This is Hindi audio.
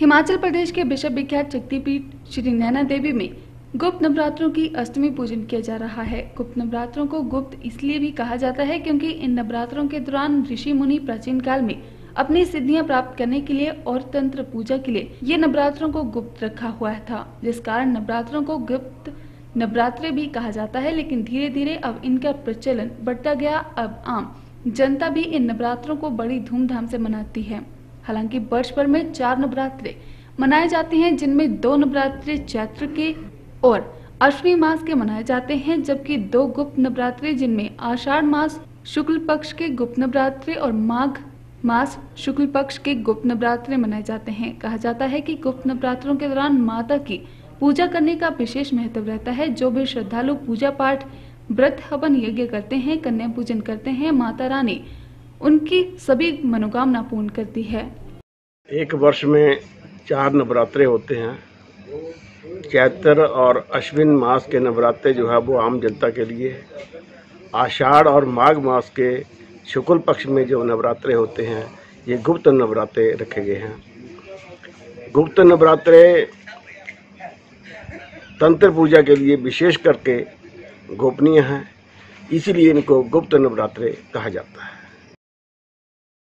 हिमाचल प्रदेश के विश्व विख्यात शक्तिपीठ श्री नैना देवी में गुप्त नवरात्रों की अष्टमी पूजन किया जा रहा है। गुप्त नवरात्रों को गुप्त इसलिए भी कहा जाता है क्योंकि इन नवरात्रों के दौरान ऋषि मुनि प्राचीन काल में अपनी सिद्धियां प्राप्त करने के लिए और तंत्र पूजा के लिए ये नवरात्रों को गुप्त रखा हुआ था, जिस कारण नवरात्रों को गुप्त नवरात्रे भी कहा जाता है। लेकिन धीरे धीरे अब इनका प्रचलन बढ़ता गया। अब आम जनता भी इन नवरात्रों को बड़ी धूमधाम से मनाती है। हालांकि वर्ष भर में 4 नवरात्रे मनाए जाते हैं, जिनमें 2 नवरात्रे चैत्र के और अश्विनी मास के मनाए जाते हैं, जबकि 2 गुप्त नवरात्रे जिनमें आषाढ़ मास शुक्ल पक्ष के गुप्त नवरात्रे और माघ मास शुक्ल पक्ष के गुप्त नवरात्रे मनाए जाते हैं। कहा जाता है कि गुप्त नवरात्रों के दौरान माता की पूजा करने का विशेष महत्व रहता है। जो भी श्रद्धालु पूजा पाठ व्रत हवन यज्ञ करते हैं, कन्या पूजन करते हैं, माता रानी उनकी सभी मनोकामना पूर्ण करती है। एक वर्ष में 4 नवरात्रे होते हैं। चैत्र और अश्विन मास के नवरात्रे जो है वो आम जनता के लिए, आषाढ़ और माघ मास के शुक्ल पक्ष में जो नवरात्रे होते हैं ये गुप्त नवरात्रे रखे गए हैं। गुप्त नवरात्रे तंत्र पूजा के लिए विशेष करके गोपनीय हैं, इसीलिए इनको गुप्त नवरात्रे कहा जाता है।